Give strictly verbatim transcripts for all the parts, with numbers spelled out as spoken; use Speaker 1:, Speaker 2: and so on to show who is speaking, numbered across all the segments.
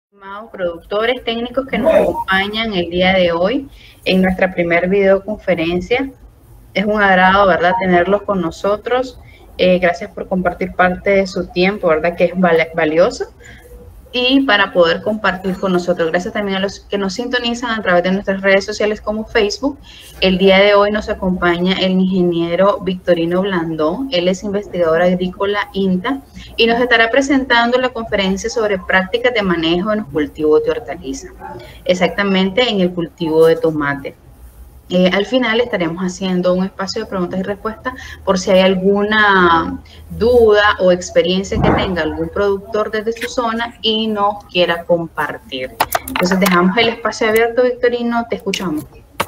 Speaker 1: Estimados productores técnicos que nos acompañan el día de hoy en nuestra primer videoconferencia. Es un agrado, ¿verdad?, tenerlos con nosotros. Eh, gracias por compartir parte de su tiempo, ¿verdad?, que es valioso. Y para poder compartir con nosotros. Gracias también a los que nos sintonizan a través de nuestras redes sociales como Facebook. El día de hoy nos acompaña el ingeniero Victorino Blandón. Él es investigador agrícola INTA y nos estará presentando la conferencia sobre prácticas de manejo en los cultivos de hortalizas, exactamente en el cultivo de tomate. Eh, al final estaremos haciendo un espacio de preguntas y respuestas por si hay alguna duda o experiencia que tenga algún productor desde su zona y nos quiera compartir. Entonces dejamos el espacio abierto, Victorino, te escuchamos.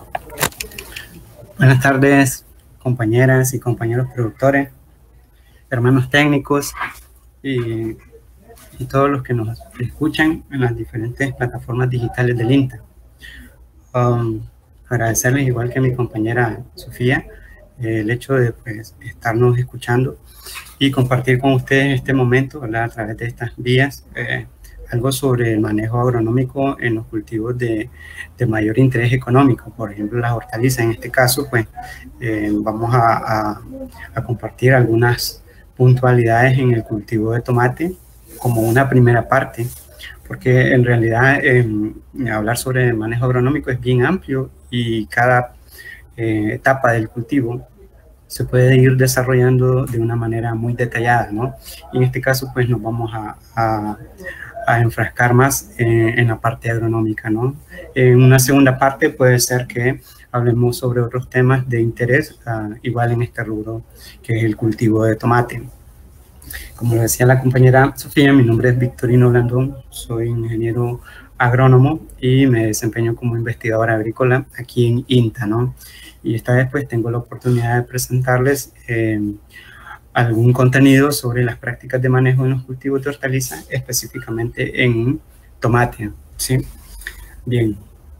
Speaker 2: Buenas tardes, compañeras y compañeros productores, hermanos técnicos y, y todos los que nos escuchan en las diferentes plataformas digitales del INTA. Um, agradecerles, igual que a mi compañera Sofía, eh, el hecho de pues, estarnos escuchando y compartir con ustedes este momento, ¿verdad?, a través de estas vías, eh, algo sobre el manejo agronómico en los cultivos de, de mayor interés económico, por ejemplo, las hortalizas. En este caso, pues, eh, vamos a, a, a compartir algunas puntualidades en el cultivo de tomate como una primera parte, porque en realidad eh, hablar sobre el manejo agronómico es bien amplio y cada eh, etapa del cultivo se puede ir desarrollando de una manera muy detallada, ¿no? Y en este caso, pues, nos vamos a, a, a enfrascar más eh, en la parte agronómica, ¿no? En una segunda parte puede ser que hablemos sobre otros temas de interés, uh, igual en este rubro, que es el cultivo de tomate. Como lo decía la compañera Sofía, mi nombre es Victorino Blandón, soy ingeniero agrónomo y me desempeño como investigador agrícola aquí en INTA, ¿no? Y esta vez pues tengo la oportunidad de presentarles eh, algún contenido sobre las prácticas de manejo en los cultivos de hortalizas, específicamente en tomate, ¿sí? Bien.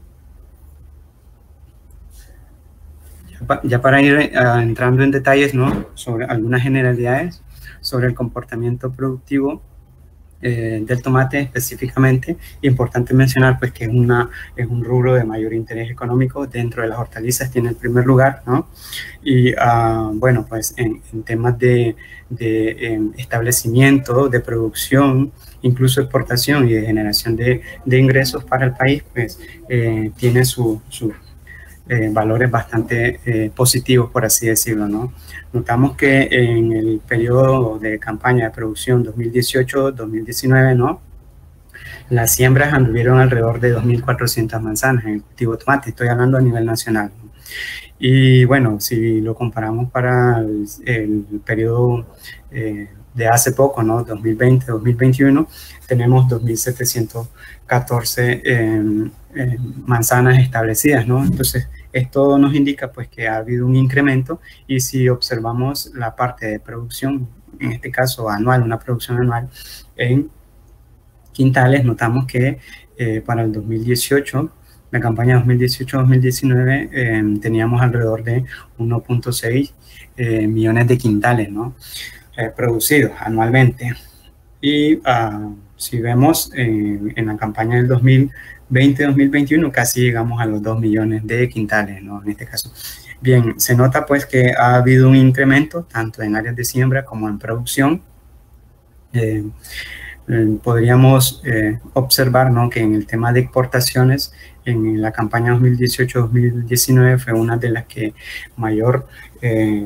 Speaker 2: Ya, pa, ya para ir uh, entrando en detalles, ¿no?, sobre algunas generalidades sobre el comportamiento productivo eh, del tomate específicamente. Importante mencionar pues que es, una, es un rubro de mayor interés económico dentro de las hortalizas, tiene el primer lugar, ¿no? Y uh, bueno, pues en, en temas de, de eh, establecimiento, de producción, incluso exportación y de generación de, de ingresos para el país, pues eh, tiene su, su Eh, valores bastante eh, positivos, por así decirlo, ¿no? Notamos que en el periodo de campaña de producción dos mil dieciocho dos mil diecinueve, ¿no?, las siembras anduvieron alrededor de dos mil cuatrocientas manzanas en el cultivo de tomate, estoy hablando a nivel nacional, ¿no? Y bueno, si lo comparamos para el, el periodo eh, de hace poco, ¿no?, dos mil veinte dos mil veintiuno, tenemos dos mil setecientos catorce eh, eh, manzanas establecidas, ¿no? Entonces, esto nos indica pues que ha habido un incremento, y si observamos la parte de producción, en este caso anual, una producción anual en quintales, notamos que eh, para el dos mil dieciocho, la campaña dos mil dieciocho dos mil diecinueve, eh, teníamos alrededor de uno punto seis eh, millones de quintales, ¿no?, eh, producidos anualmente. Y uh, si vemos eh, en la campaña del dos mil veinte dos mil veintiuno, casi llegamos a los dos millones de quintales, ¿no?, en este caso. Bien, se nota pues que ha habido un incremento tanto en áreas de siembra como en producción. Eh, eh, podríamos eh, observar, ¿no?, que en el tema de exportaciones, en la campaña dos mil dieciocho dos mil diecinueve fue una de las que mayor eh,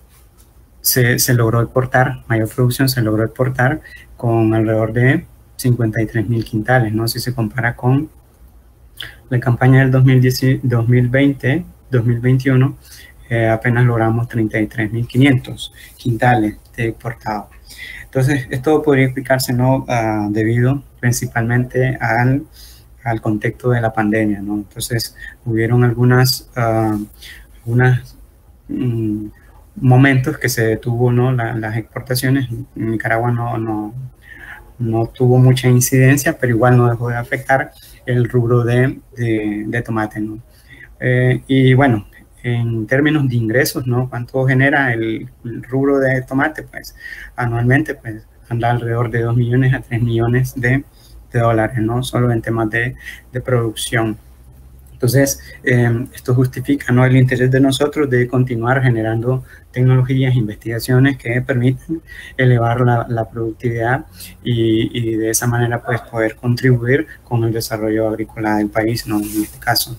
Speaker 2: se, se logró exportar, mayor producción se logró exportar, con alrededor de cincuenta y tres mil quintales, ¿no? Si se compara con la campaña del dos mil veinte dos mil veintiuno, eh, apenas logramos treinta y tres mil quinientos quintales de exportado. Entonces, esto podría explicarse, ¿no?, uh, debido principalmente al, al contexto de la pandemia, ¿no? Entonces, hubieron algunas, uh, algunas um, momentos que se detuvo, ¿no?, la, las exportaciones. En Nicaragua no, no, no tuvo mucha incidencia, pero igual no dejó de afectar el rubro de, de, de tomate, ¿no? Eh, y bueno, en términos de ingresos, ¿no?, ¿cuánto genera el, el rubro de tomate? Pues anualmente pues anda alrededor de dos millones a tres millones de de dólares, no solo en temas de, de producción. Entonces, eh, esto justifica, ¿no?, el interés de nosotros de continuar generando tecnologías, investigaciones que permitan elevar la, la productividad y, y de esa manera pues poder contribuir con el desarrollo agrícola del país, ¿no?, en este caso.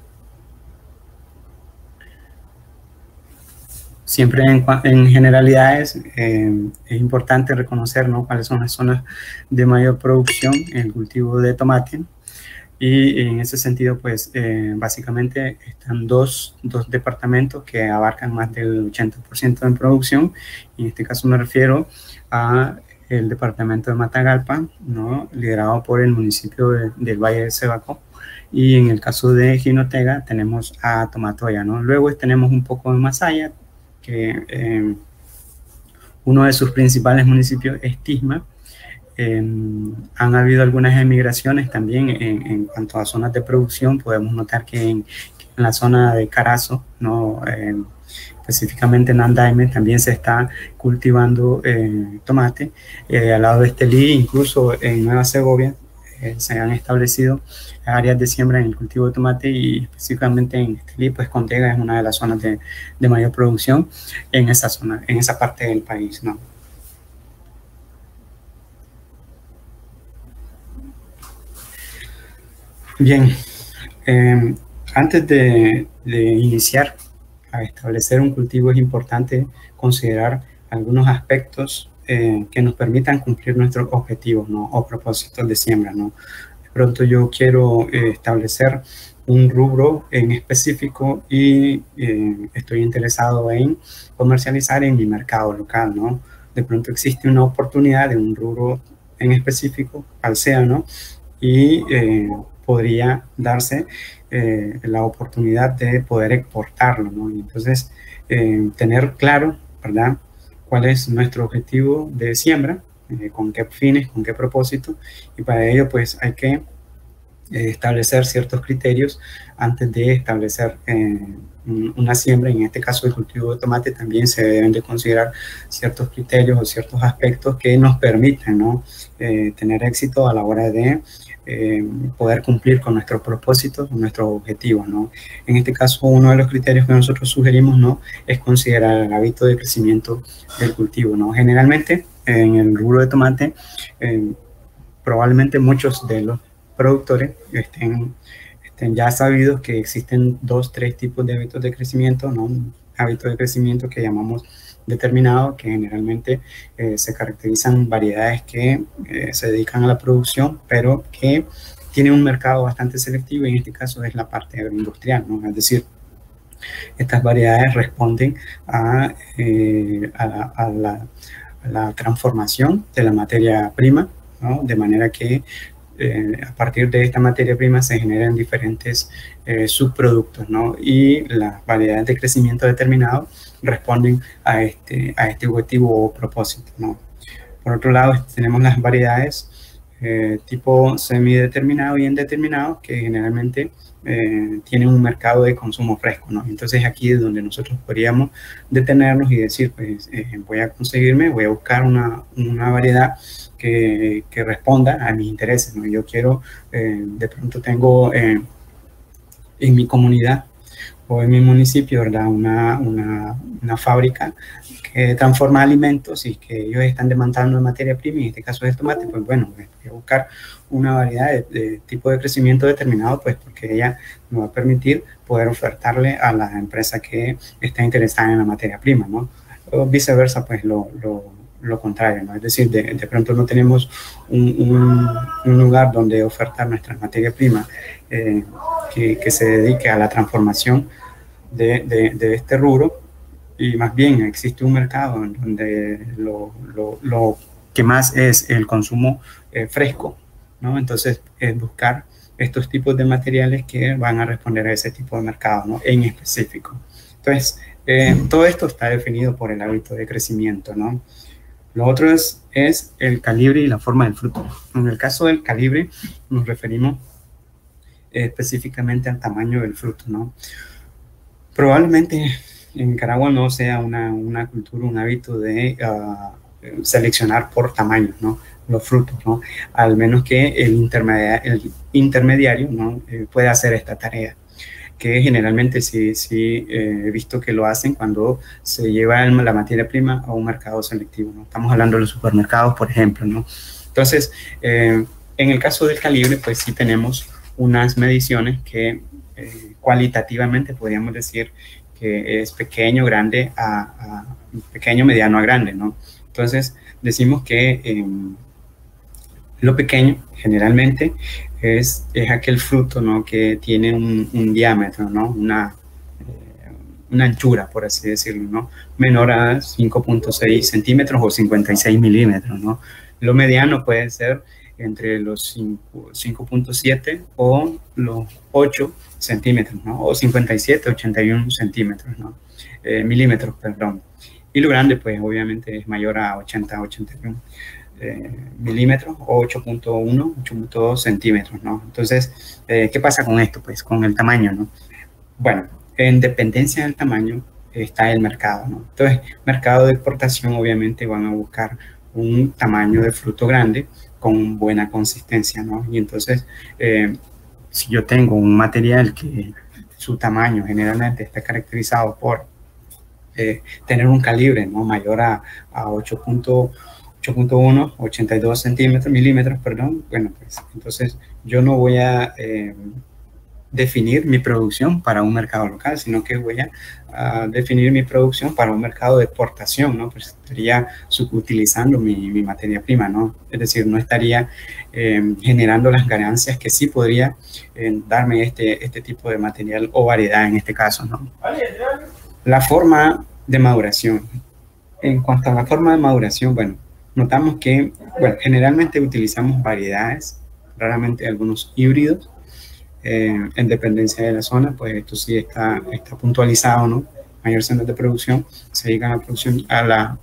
Speaker 2: Siempre en, en generalidades eh, es importante reconocer, ¿no?, cuáles son las zonas de mayor producción en el cultivo de tomate. Y en ese sentido, pues, eh, básicamente están dos, dos departamentos que abarcan más del ochenta por ciento en producción. En este caso me refiero a el departamento de Matagalpa, ¿no?, liderado por el municipio de, del Valle de Cebacó. Y en el caso de Jinotega tenemos a Tomatoya, ¿no? Luego tenemos un poco de Masaya, que eh, uno de sus principales municipios es Tisma. Eh, han habido algunas emigraciones también en, en cuanto a zonas de producción. Podemos notar que en, que en la zona de Carazo, ¿no?, eh, específicamente en Andaime, también se está cultivando eh, tomate. Eh, al lado de Estelí, incluso en Nueva Segovia, eh, se han establecido áreas de siembra en el cultivo de tomate, y específicamente en Estelí, pues Contega es una de las zonas de, de mayor producción en esa zona, en esa parte del país, ¿no? Bien, eh, antes de, de iniciar a establecer un cultivo es importante considerar algunos aspectos eh, que nos permitan cumplir nuestros objetivos, ¿no?, o propósitos de siembra, ¿no? De pronto yo quiero eh, establecer un rubro en específico y eh, estoy interesado en comercializar en mi mercado local, ¿no? De pronto existe una oportunidad de un rubro en específico, al sea, ¿no?, y eh, podría darse eh, la oportunidad de poder exportarlo, ¿no? Y entonces, eh, tener claro, ¿verdad?, cuál es nuestro objetivo de siembra, eh, con qué fines, con qué propósito, y para ello, pues, hay que eh, establecer ciertos criterios antes de establecer eh, una siembra. En este caso, el cultivo de tomate, también se deben de considerar ciertos criterios o ciertos aspectos que nos permitan, ¿no?, eh, tener éxito a la hora de Eh, poder cumplir con nuestros propósitos, con nuestros objetivos, ¿no? En este caso, uno de los criterios que nosotros sugerimos, ¿no?, es considerar el hábito de crecimiento del cultivo, ¿no? Generalmente, en el rubro de tomate, eh, probablemente muchos de los productores estén, estén ya sabidos que existen dos, tres tipos de hábitos de crecimiento, ¿no? Un hábito de crecimiento que llamamos determinado, que generalmente eh, se caracterizan variedades que eh, se dedican a la producción, pero que tienen un mercado bastante selectivo, y en este caso es la parte agroindustrial, ¿no? Es decir, estas variedades responden a, eh, a, la, a, la, a la transformación de la materia prima, ¿no?, de manera que Eh, a partir de esta materia prima se generan diferentes eh, subproductos, ¿no? Y las variedades de crecimiento determinado responden a este, a este objetivo o propósito, ¿no? Por otro lado, tenemos las variedades eh, tipo semideterminado y indeterminado, que generalmente eh, tienen un mercado de consumo fresco, ¿no? Entonces aquí es donde nosotros podríamos detenernos y decir, pues eh, voy a conseguirme, voy a buscar una, una variedad Que, que responda a mis intereses, ¿no? Yo quiero, eh, de pronto tengo eh, en mi comunidad o en mi municipio, ¿verdad?, una, una, una fábrica que transforma alimentos y que ellos están demandando materia prima, en este caso es el tomate. Pues bueno, voy a buscar una variedad de, de tipo de crecimiento determinado, pues porque ella me va a permitir poder ofertarle a la empresa que está interesada en la materia prima, ¿no? O viceversa, pues lo, lo lo contrario, ¿no? Es decir, de, de pronto no tenemos un, un, un lugar donde ofertar nuestras materias primas eh, que, que se dedique a la transformación de, de, de este rubro, y más bien existe un mercado en donde lo, lo, lo que más es el consumo eh, fresco, ¿no? Entonces, es buscar estos tipos de materiales que van a responder a ese tipo de mercado, ¿no?, en específico. Entonces, eh, todo esto está definido por el hábito de crecimiento, ¿no? Lo otro es, es el calibre y la forma del fruto. En el caso del calibre, nos referimos eh, específicamente al tamaño del fruto, ¿no? Probablemente en Nicaragua no sea una, una cultura, un hábito de uh, seleccionar por tamaño, ¿no? Los frutos, ¿no? Al menos que el intermediario, el intermediario, ¿no? Eh, pueda hacer esta tarea, que generalmente sí, sí eh, he visto que lo hacen cuando se lleva la materia prima a un mercado selectivo, ¿no? Estamos hablando de los supermercados, por ejemplo, ¿no? Entonces, eh, en el caso del calibre, pues sí tenemos unas mediciones que eh, cualitativamente podríamos decir que es pequeño, grande, a, a pequeño, mediano a grande, ¿no? Entonces, decimos que eh, lo pequeño, generalmente, es, es aquel fruto, ¿no? Que tiene un, un diámetro, ¿no? Una, eh, una anchura, por así decirlo, ¿no? Menor a cinco punto seis centímetros o cincuenta y seis milímetros, ¿no? Lo mediano puede ser entre los cinco punto siete o los ocho centímetros, ¿no? O cincuenta y siete, ochenta y uno centímetros, ¿no? Eh, milímetros, perdón. Y lo grande, pues, obviamente es mayor a ochenta, ochenta y uno eh, milímetros o ocho punto uno, ocho punto dos centímetros, ¿no? Entonces, eh, ¿qué pasa con esto? Pues, con el tamaño, ¿no? Bueno, en dependencia del tamaño está el mercado, ¿no? Entonces, mercado de exportación, obviamente, van a buscar un tamaño de fruto grande con buena consistencia, ¿no? Y entonces, eh, si yo tengo un material que su tamaño generalmente está caracterizado por eh, tener un calibre, ¿no? Mayor a, a ocho punto uno, ochenta y dos centímetros, milímetros, perdón, bueno, pues entonces yo no voy a eh, definir mi producción para un mercado local, sino que voy a, a definir mi producción para un mercado de exportación, ¿no? Pues estaría subutilizando mi, mi materia prima, ¿no? Es decir, no estaría eh, generando las ganancias que sí podría eh, darme este, este tipo de material o variedad en este caso, ¿no? La forma de maduración. En cuanto a la forma de maduración, bueno, notamos que, bueno, generalmente utilizamos variedades, raramente algunos híbridos, eh, en dependencia de la zona, pues esto sí está, está puntualizado, ¿no? Mayor centros de producción se dedican a la producción, a la,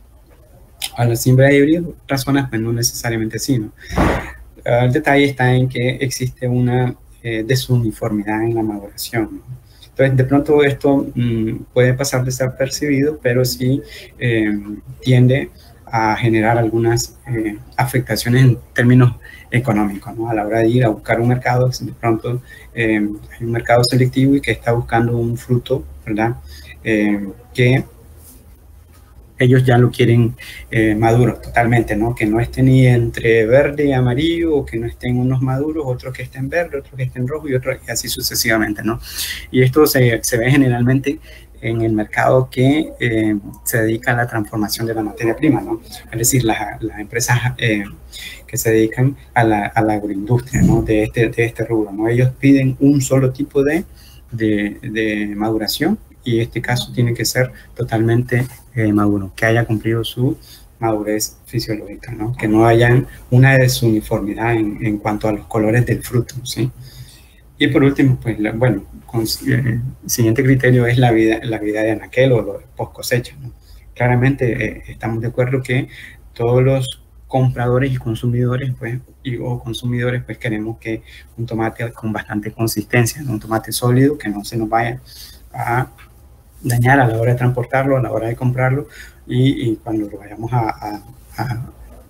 Speaker 2: a la siembra de híbridos, otras zonas, pues no necesariamente así, ¿no? El detalle está en que existe una eh, desuniformidad en la maduración, ¿no? Entonces, de pronto esto mmm, puede pasar desapercibido, pero sí eh, tiende a generar algunas eh, afectaciones en términos económicos, ¿no? A la hora de ir a buscar un mercado, de pronto eh, hay un mercado selectivo y que está buscando un fruto, ¿verdad? Eh, que ellos ya lo quieren eh, maduro totalmente, ¿no? Que no esté ni entre verde y amarillo, o que no estén unos maduros, otros que estén verde, otros que estén rojo y otros y así sucesivamente, ¿no? Y esto se, se ve generalmente en el mercado que eh, se dedica a la transformación de la materia prima, ¿no? Es decir, las, las empresas eh, que se dedican a la, a la agroindustria, ¿no? De este, de este rubro, ¿no? Ellos piden un solo tipo de, de, de maduración, y en este caso tiene que ser totalmente eh, maduro, que haya cumplido su madurez fisiológica, ¿no? Que no haya una desuniformidad en, en cuanto a los colores del fruto, ¿sí? Y por último, pues, la, bueno, con, eh, el siguiente criterio es la vida, la vida de anaquel o lo post cosecha, ¿no? Claramente eh, estamos de acuerdo que todos los compradores y consumidores, pues, y, o consumidores, pues queremos que un tomate con bastante consistencia, ¿no? Un tomate sólido, que no se nos vaya a dañar a la hora de transportarlo, a la hora de comprarlo, y, y cuando lo vayamos a, a, a,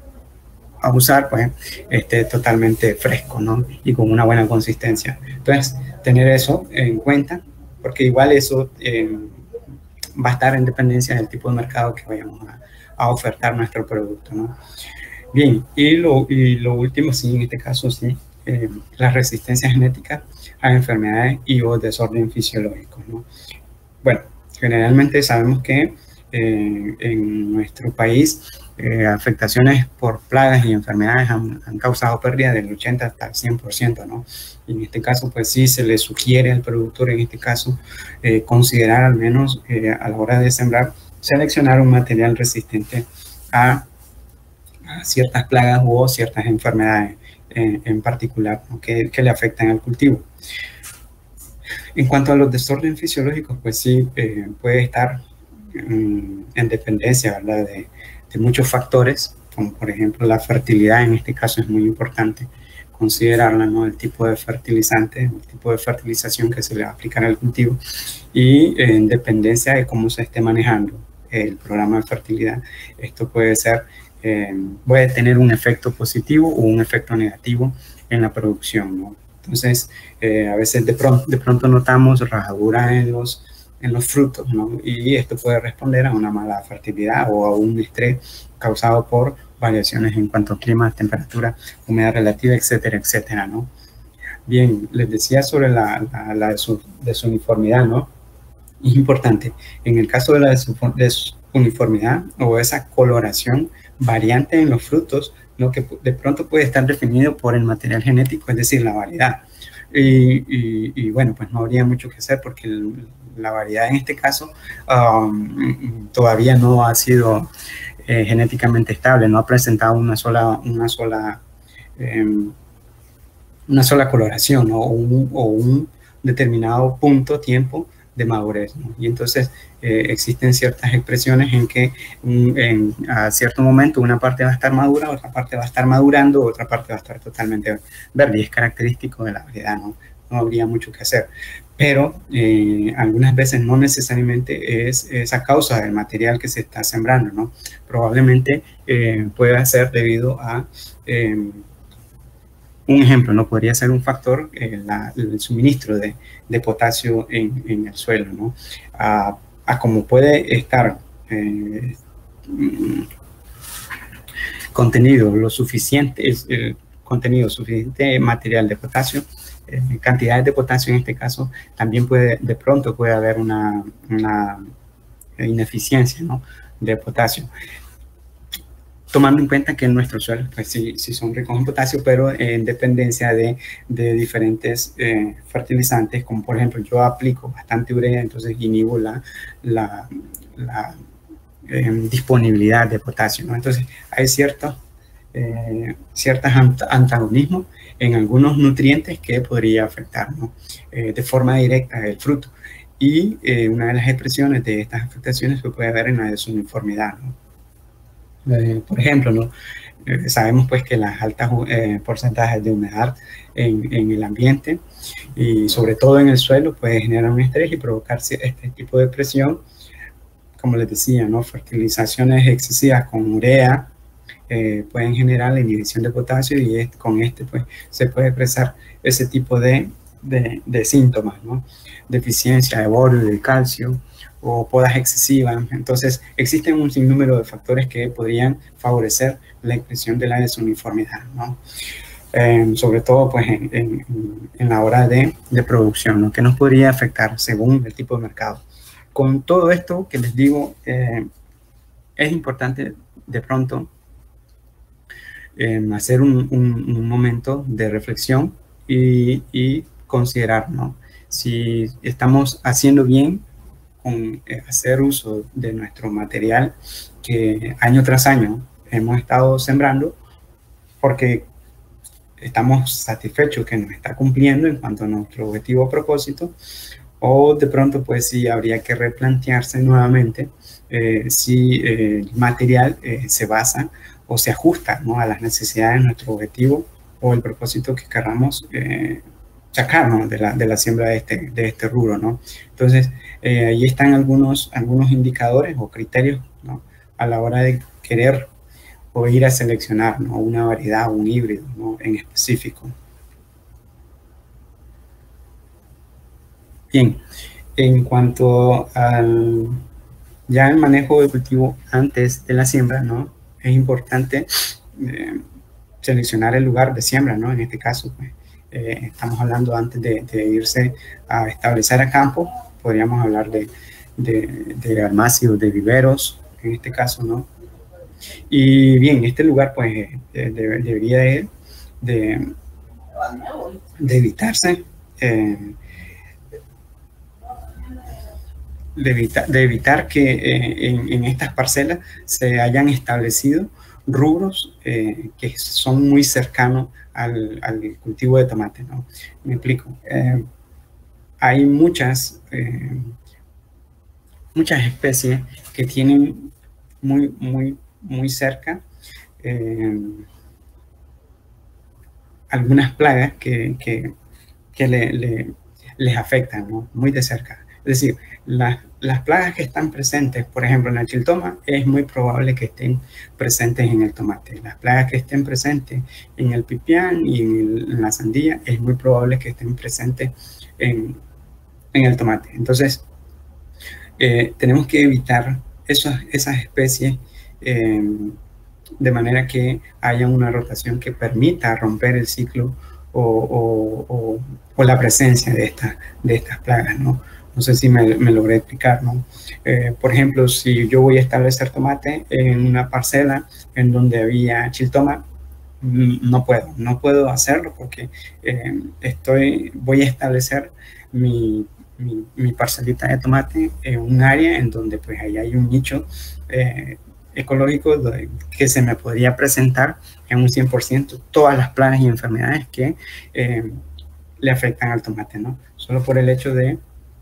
Speaker 2: a usar, pues esté totalmente fresco, ¿no? Y con una buena consistencia. Entonces, tener eso en cuenta, porque igual eso eh, va a estar en dependencia del tipo de mercado que vayamos a, a ofertar nuestro producto, ¿no? Bien, y lo, y lo último, sí, en este caso, sí, eh, la resistencia genética a enfermedades y o desorden fisiológicos, ¿no? Bueno, generalmente sabemos que eh, en nuestro país eh, afectaciones por plagas y enfermedades han, han causado pérdidas del ochenta hasta el cien por ciento, ¿no? Y en este caso, pues sí se le sugiere al productor, en este caso, eh, considerar al menos eh, a la hora de sembrar, seleccionar un material resistente a, a ciertas plagas u ciertas enfermedades en, en particular, ¿no? que, que le afectan al cultivo. En cuanto a los desórdenes fisiológicos, pues sí, eh, puede estar um, en dependencia, ¿verdad? De, de muchos factores, como por ejemplo la fertilidad. En este caso es muy importante considerarla, ¿no? El tipo de fertilizante, el tipo de fertilización que se le va a aplicar al cultivo, y eh, en dependencia de cómo se esté manejando el programa de fertilidad, esto puede ser, eh, puede tener un efecto positivo o un efecto negativo en la producción, ¿no? Entonces, eh, a veces de pronto, de pronto notamos rajaduras en los, en los frutos, ¿no? Y esto puede responder a una mala fertilidad o a un estrés causado por variaciones en cuanto a clima, temperatura, humedad relativa, etcétera, etcétera, ¿no? Bien, les decía sobre la, la, la desuniformidad, ¿no? Es importante, en el caso de la desuniformidad o esa coloración variante en los frutos, lo que de pronto puede estar definido por el material genético, es decir, la variedad. Y, y, y bueno, pues no habría mucho que hacer porque el, la variedad en este caso um, todavía no ha sido eh, genéticamente estable, no ha presentado una sola, una sola, eh, una sola coloración, ¿no? o, un, o un determinado punto, tiempo de madurez, ¿no? Y entonces eh, existen ciertas expresiones en que un, en, a cierto momento una parte va a estar madura, otra parte va a estar madurando, otra parte va a estar totalmente verde, y es característico de la variedad, ¿no? No habría mucho que hacer, pero eh, algunas veces no necesariamente es esa causa del material que se está sembrando, ¿no? Probablemente eh, pueda ser debido a eh, un ejemplo, ¿no? Podría ser un factor, eh, la, el suministro de, de potasio en, en el suelo, ¿no? A, a como puede estar eh, contenido lo suficiente, es, el contenido suficiente material de potasio, eh, cantidades de potasio en este caso, también puede, de pronto puede haber una, una ineficiencia, ¿no? De potasio. Tomando en cuenta que nuestros suelos, pues sí, sí son ricos en potasio, pero en dependencia de, de diferentes eh, fertilizantes, como por ejemplo yo aplico bastante urea, entonces inhibo la, la, la eh, disponibilidad de potasio, ¿no? Entonces hay ciertos eh, ciertos antagonismos en algunos nutrientes que podría afectar, ¿no? eh, de forma directa el fruto. Y eh, una de las expresiones de estas afectaciones se puede ver en la desuniformidad, ¿no? Eh, por ejemplo, ¿no? Eh, sabemos pues que las altas eh, porcentajes de humedad en, en el ambiente y sobre todo en el suelo puede generar un estrés y provocar este tipo de presión, como les decía, ¿no? Fertilizaciones excesivas con urea eh, pueden generar la inhibición de potasio y es, con este pues se puede expresar ese tipo de, de, de síntomas, ¿no? Deficiencia de borio, de calcio, o podas excesivas. Entonces existen un sinnúmero de factores que podrían favorecer la expresión de la desuniformidad, ¿no? Eh, sobre todo pues en, en, en la hora de, de producción, ¿no? Que nos podría afectar según el tipo de mercado. Con todo esto que les digo, eh, es importante de pronto eh, hacer un, un, un momento de reflexión y, y considerar, ¿no? Si estamos haciendo bien con hacer uso de nuestro material que año tras año hemos estado sembrando, porque estamos satisfechos que nos está cumpliendo en cuanto a nuestro objetivo o propósito, o de pronto pues sí habría que replantearse nuevamente eh, si eh, el material eh, se basa o se ajusta, ¿no? a las necesidades de nuestro objetivo o el propósito que queramos eh, sacar, ¿no? de, la, de la siembra de este, de este rubro, ¿no? Entonces, eh, ahí están algunos, algunos indicadores o criterios, ¿no? a la hora de querer o ir a seleccionar, ¿no? una variedad, un híbrido, ¿no? en específico. Bien, en cuanto al ya el manejo de cultivo antes de la siembra, ¿no? es importante eh, seleccionar el lugar de siembra, ¿no? en este caso, pues, Eh, estamos hablando antes de, de irse a establecer a campo, podríamos hablar de, de, de almácigos, de viveros, en este caso, ¿no? Y bien, este lugar, pues, de, de, debería de, de, de evitarse, eh, de, evita, de evitar que eh, en, en estas parcelas se hayan establecido rubros eh, que son muy cercanos al, al cultivo de tomate, ¿no? Me explico. Eh, hay muchas, eh, muchas especies que tienen muy, muy, muy cerca eh, algunas plagas que, que, que le, le, les afectan, ¿no? muy de cerca. Es decir, las, las plagas que están presentes, por ejemplo, en la chiltoma, es muy probable que estén presentes en el tomate. Las plagas que estén presentes en el pipián y en, el, en la sandía, es muy probable que estén presentes en, en el tomate. Entonces, eh, tenemos que evitar esas, esas especies eh, de manera que haya una rotación que permita romper el ciclo o, o, o, o la presencia de, esta, de estas plagas, ¿no? No sé si me, me logré explicar, ¿no? Eh, por ejemplo, si yo voy a establecer tomate en una parcela en donde había chiltoma, no puedo, no puedo hacerlo porque eh, estoy, voy a establecer mi, mi, mi parcelita de tomate en un área en donde pues ahí hay un nicho eh, ecológico que se me podría presentar en un cien por ciento todas las plagas y enfermedades que eh, le afectan al tomate, ¿no? Solo por el hecho de,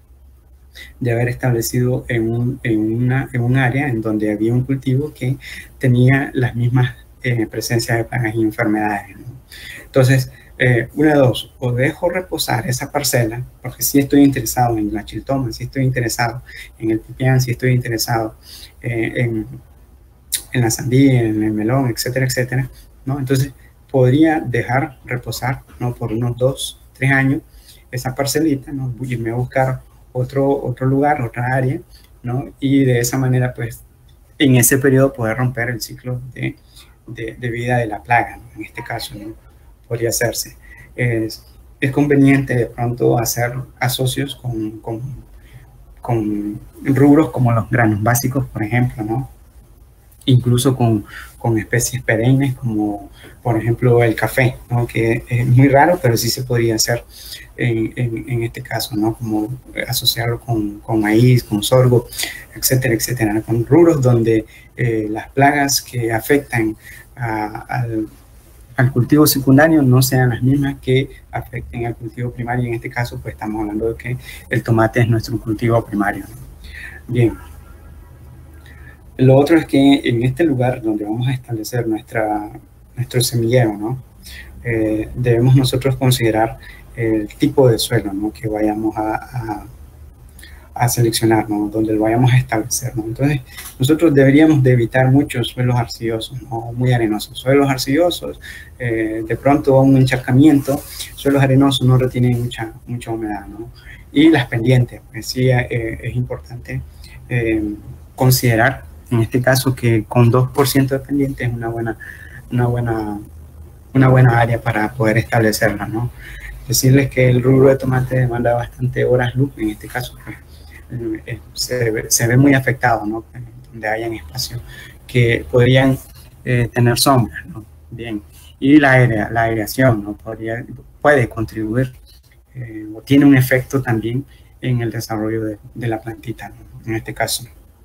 Speaker 2: de haber establecido en un, en, una, en un área en donde había un cultivo que tenía las mismas eh, presencias de plagas y enfermedades, ¿no? Entonces, eh, una de dos, o dejo reposar esa parcela, porque si estoy interesado en la chiltoma, si estoy interesado en el pipián, si estoy interesado eh, en en la sandía, en el melón, etcétera, etcétera, ¿no? Entonces, podría dejar reposar, ¿no? Por unos dos, tres años esa parcelita, ¿no? Irme a buscar otro, otro lugar, otra área, ¿no? Y de esa manera, pues, en ese periodo poder romper el ciclo de, de, de vida de la plaga, ¿no? En este caso, ¿no? Podría hacerse. Es, es conveniente de pronto hacer asocios con, con, con rubros como los granos básicos, por ejemplo, ¿no? Incluso con, con especies perennes como por ejemplo el café, ¿no? Que es muy raro, pero sí se podría hacer en, en, en este caso, ¿no? Como asociarlo con, con maíz, con sorgo, etcétera, etcétera, con rubros donde eh, las plagas que afectan a, al, al cultivo secundario no sean las mismas que afecten al cultivo primario. En este caso, pues estamos hablando de que el tomate es nuestro cultivo primario, ¿no? Bien. Lo otro es que en este lugar donde vamos a establecer nuestra, nuestro semillero, ¿no? Eh, debemos nosotros considerar el tipo de suelo, ¿no? Que vayamos a, a, a seleccionar, ¿no? Donde lo vayamos a establecer, ¿no? Entonces, nosotros deberíamos de evitar muchos suelos arcillosos, ¿no? Muy arenosos. Suelos arcillosos, eh, de pronto un encharcamiento, suelos arenosos no retienen mucha, mucha humedad, ¿no? Y las pendientes, pues sí eh, es importante eh, considerar en este caso que con dos por ciento de pendiente es una buena, una buena, una buena área para poder establecerla, ¿no? Decirles que el rubro de tomate demanda bastante horas luz, en este caso pues, eh, se, ve, se ve muy afectado, ¿no? Donde hayan espacios que podrían eh, tener sombras, ¿no? Bien, y la, aire, la aireación, ¿no? Podría, puede contribuir eh, o tiene un efecto también en el desarrollo de, de la plantita, ¿no? En este caso.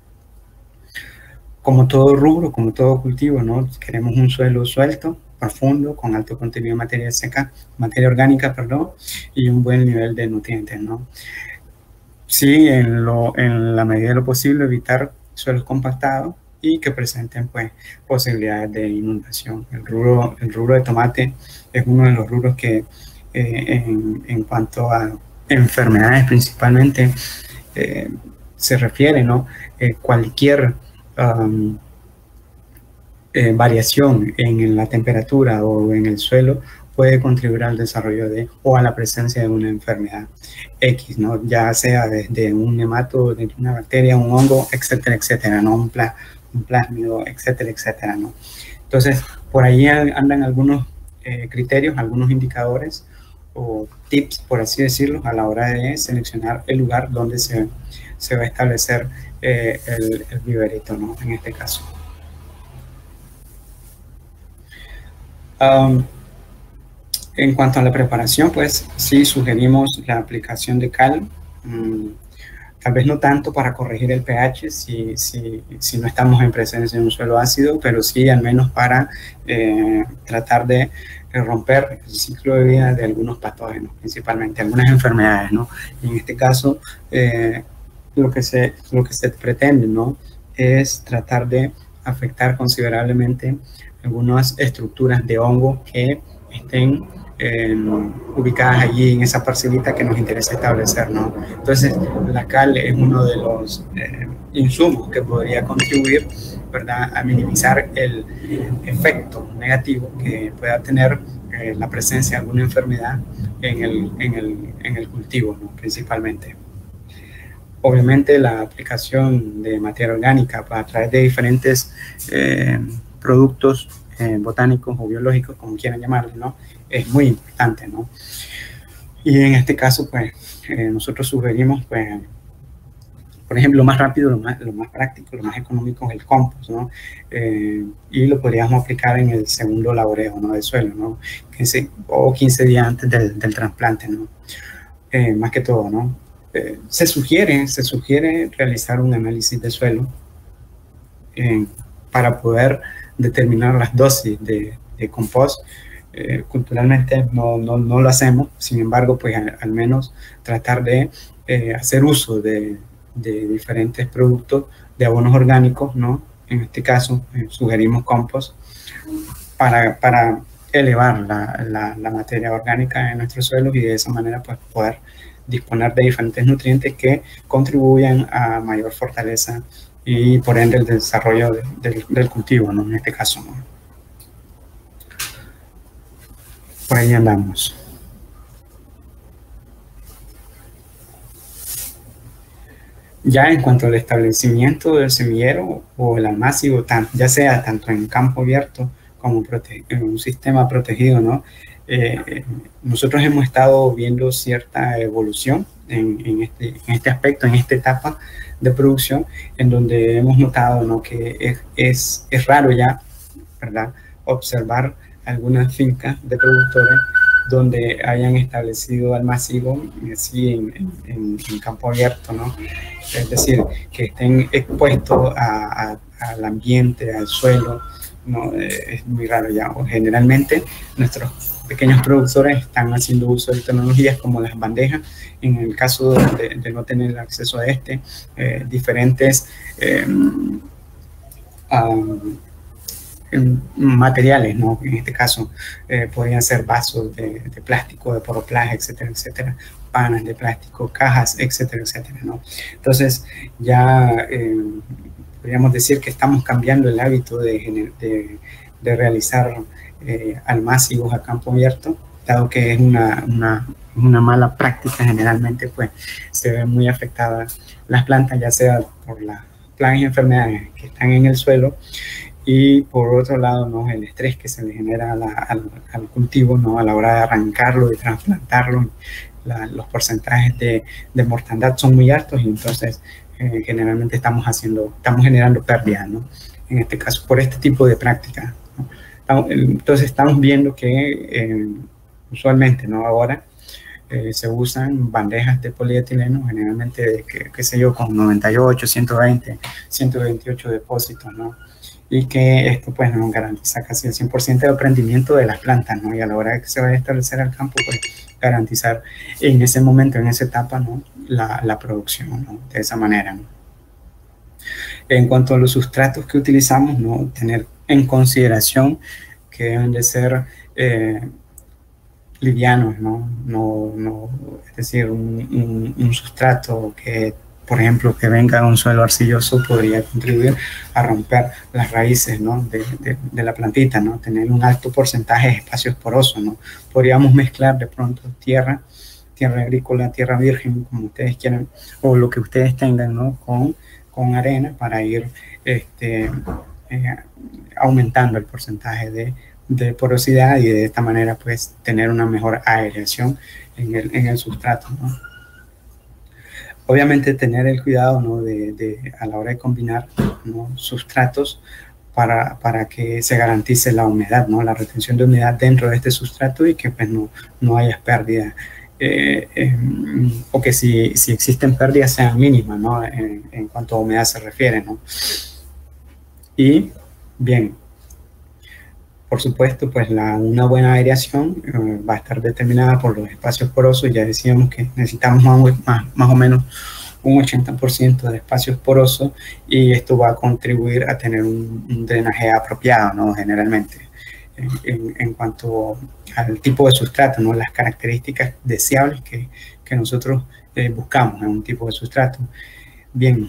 Speaker 2: Como todo rubro, como todo cultivo, ¿no? Queremos un suelo suelto, profundo, con alto contenido de materia seca, materia orgánica, perdón, y un buen nivel de nutrientes, ¿no? Sí, en, lo, en la medida de lo posible, evitar suelos compactados y que presenten, pues, posibilidades de inundación. El rubro, el rubro de tomate es uno de los rubros que, eh, en, en cuanto a enfermedades principalmente, eh, se refiere, ¿no? Eh, cualquier Um, eh, variación en la temperatura o en el suelo puede contribuir al desarrollo de o a la presencia de una enfermedad X, ¿no? Ya sea desde un nemato, de una bacteria, un hongo, etcétera, etcétera, ¿no? Un, pla, un plásmido, etcétera, etcétera, ¿no? Entonces, por ahí andan algunos eh, criterios, algunos indicadores o tips, por así decirlo, a la hora de seleccionar el lugar donde se, se va a establecer Eh, el, el viverito, ¿no? En este caso. Um, en cuanto a la preparación, pues sí sugerimos la aplicación de cal, um, tal vez no tanto para corregir el pH si, si, si no estamos en presencia de un suelo ácido, pero sí al menos para eh, tratar de romper el ciclo de vida de algunos patógenos, principalmente algunas enfermedades, ¿no? Y en este caso, eh, Lo que, se, lo que se pretende, ¿no? Es tratar de afectar considerablemente algunas estructuras de hongo que estén eh, ubicadas allí en esa parcelita que nos interesa establecer, ¿no? Entonces, la cal es uno de los eh, insumos que podría contribuir, ¿verdad?, a minimizar el efecto negativo que pueda tener eh, la presencia de alguna enfermedad en el, en el, en el cultivo, ¿no?, principalmente. Obviamente, la aplicación de materia orgánica a través de diferentes eh, productos eh, botánicos o biológicos, como quieran llamarlos, ¿no?, es muy importante, ¿no? Y en este caso, pues, eh, nosotros sugerimos, pues, por ejemplo, lo más rápido, lo más, lo más práctico, lo más económico es el compost, ¿no? Eh, y lo podríamos aplicar en el segundo laboreo, ¿no?, del suelo, ¿no? quince, o quince días antes del, del trasplante, ¿no? Eh, más que todo, ¿no? Eh, se sugiere, se sugiere realizar un análisis de suelo eh, para poder determinar las dosis de, de compost. Eh, culturalmente no, no, no lo hacemos, sin embargo, pues al, al menos tratar de eh, hacer uso de, de diferentes productos de abonos orgánicos, ¿no? En este caso, eh, sugerimos compost para, para elevar la, la, la materia orgánica en nuestros suelos y de esa manera pues poder disponer de diferentes nutrientes que contribuyan a mayor fortaleza y por ende el desarrollo de, de, del cultivo, ¿no?, en este caso, ¿no? Por ahí andamos. Ya en cuanto al establecimiento del semillero o el almácigo, ya sea tanto en campo abierto como en un sistema protegido, ¿no? Eh, nosotros hemos estado viendo cierta evolución en, en, este, en este aspecto, en esta etapa de producción, en donde hemos notado, ¿no?, que es, es, es raro ya, ¿verdad?, observar algunas fincas de productores donde hayan establecido almacigo así en, en, en campo abierto, ¿no? Es decir, que estén expuestos a, a, al ambiente, al suelo, ¿no? Es muy raro ya. O generalmente nuestros pequeños productores están haciendo uso de tecnologías como las bandejas, en el caso de, de no tener acceso a este, eh, diferentes eh, um, materiales, ¿no? En este caso eh, podrían ser vasos de, de plástico, de poroplaje, etcétera, etcétera, panas de plástico, cajas, etcétera, etcétera, ¿no? Entonces ya eh, podríamos decir que estamos cambiando el hábito de, de, de realizar eh, almácigos a campo abierto, dado que es una, una, una mala práctica. Generalmente pues se ven muy afectadas las plantas, ya sea por las plagas y enfermedades que están en el suelo, y por otro lado, ¿no?, el estrés que se le genera a la, al, al cultivo, ¿no?, a la hora de arrancarlo y trasplantarlo. La, los porcentajes de, de mortandad son muy altos y entonces eh, generalmente estamos haciendo, estamos generando pérdidas, ¿no?, en este caso por este tipo de práctica, ¿no? Entonces estamos viendo que eh, usualmente, ¿no?, ahora eh, se usan bandejas de polietileno, generalmente de, que, qué sé yo, con noventa y ocho, ciento veinte, ciento veintiocho depósitos, ¿no? Y que esto pues nos garantiza casi el cien por ciento de rendimiento de las plantas, ¿no? Y a la hora de que se vaya a establecer el campo, pues garantizar en ese momento, en esa etapa, ¿no?, la, la producción, ¿no?, de esa manera, ¿no? En cuanto a los sustratos que utilizamos, ¿no?, tener en consideración que deben de ser eh, livianos, ¿no? No, no, es decir, un, un, un sustrato que, por ejemplo, que venga de un suelo arcilloso podría contribuir a romper las raíces, ¿no?, de, de, de la plantita, ¿no? Tener un alto porcentaje de espacios porosos, ¿no? Podríamos mezclar de pronto tierra, tierra agrícola, tierra virgen, como ustedes quieran, o lo que ustedes tengan, ¿no?, con, con arena para ir este, eh, aumentando el porcentaje de, de porosidad y de esta manera pues tener una mejor aireación en el, en el sustrato, ¿no? Obviamente tener el cuidado, ¿no?, de, de, a la hora de combinar, ¿no?, sustratos para, para que se garantice la humedad, ¿no?, la retención de humedad dentro de este sustrato y que pues no, no haya pérdidas, eh, eh, o que si, si existen pérdidas sean mínimas, ¿no?, en, en cuanto a humedad se refiere, ¿no? Y bien, por supuesto, pues la, una buena aireación eh, va a estar determinada por los espacios porosos. Ya decíamos que necesitamos más, más, más o menos un ochenta por ciento de espacios porosos y esto va a contribuir a tener un, un drenaje apropiado, ¿no?, generalmente. en, en, en cuanto al tipo de sustrato, ¿no? Las características deseables que, que nosotros eh, buscamos en un tipo de sustrato. Bien.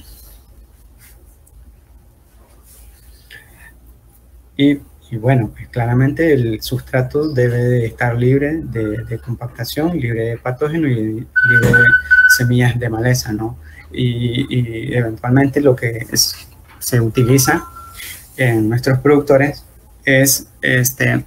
Speaker 2: Y, y bueno, pues claramente el sustrato debe de estar libre de, de compactación, libre de patógenos y libre de semillas de maleza, ¿no? Y, y eventualmente lo que es, se utiliza en nuestros productores es este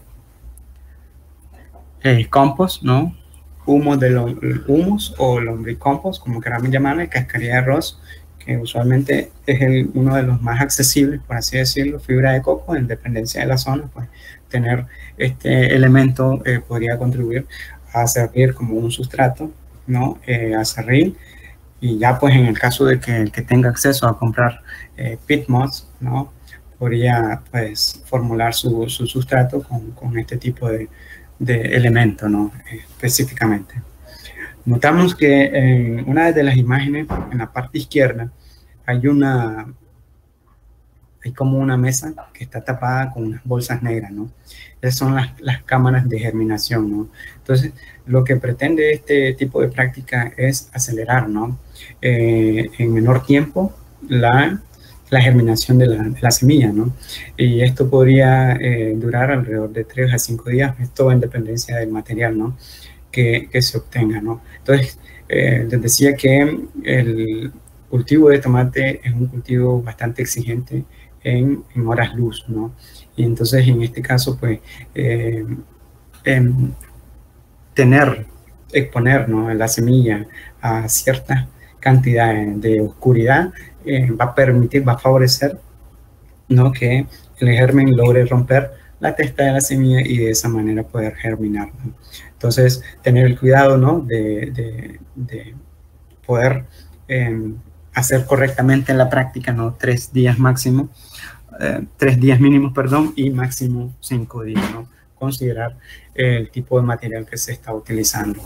Speaker 2: el compost, ¿no? Humus, de lo, humus o lombricompost, como queramos llamarle, cascarilla de arroz, que usualmente es el, uno de los más accesibles, por así decirlo, fibra de coco, en dependencia de la zona, pues tener este elemento eh, podría contribuir a servir como un sustrato, ¿no? Eh, a serrín, y ya pues en el caso de que el que tenga acceso a comprar eh, pit moss, ¿no? Podría pues formular su, su sustrato con, con este tipo de, de elemento, ¿no? Eh, específicamente. Notamos que en una de las imágenes, en la parte izquierda, hay una, hay como una mesa que está tapada con unas bolsas negras, ¿no? Esas son las, las cámaras de germinación, ¿no? Entonces, lo que pretende este tipo de práctica es acelerar, ¿no? Eh, en menor tiempo la, la germinación de la, de la semilla, ¿no? Y esto podría eh, durar alrededor de tres a cinco días, esto en dependencia del material, ¿no? Que, que se obtenga, ¿no? Entonces, eh, les decía que el cultivo de tomate es un cultivo bastante exigente en, en horas luz, ¿no? Y entonces, en este caso, pues, eh, en tener, exponer, ¿no? La semilla a ciertas cantidades de oscuridad eh, va a permitir, va a favorecer, ¿no? Que el germen logre romper la testa de la semilla y de esa manera poder germinar, ¿no? Entonces, tener el cuidado, ¿no? de, de, de poder eh, hacer correctamente en la práctica, ¿no? Tres días máximo, eh, tres días mínimos, perdón, y máximo cinco días, ¿no? Considerar eh, el tipo de material que se está utilizando.